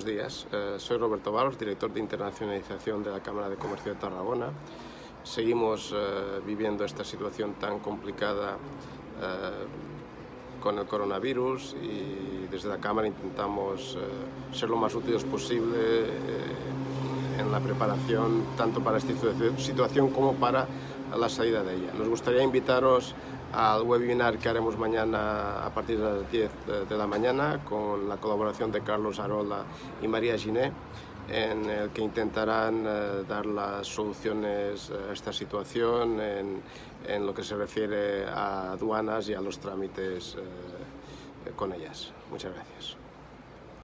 buenos días. Soy Roberto Balos, director de internacionalización de la Cámara de Comercio de Tarragona. Seguimos viviendo esta situación tan complicada con el coronavirus y desde la Cámara intentamos ser lo más útiles posible en la preparación tanto para esta situación como para la salida de ella. Nos gustaría invitaros al webinar que haremos mañana a partir de las 10 de la mañana con la colaboración de Carlos Arola y María Giné, en el que intentarán dar las soluciones a esta situación en lo que se refiere a aduanas y a los trámites con ellas. Muchas gracias.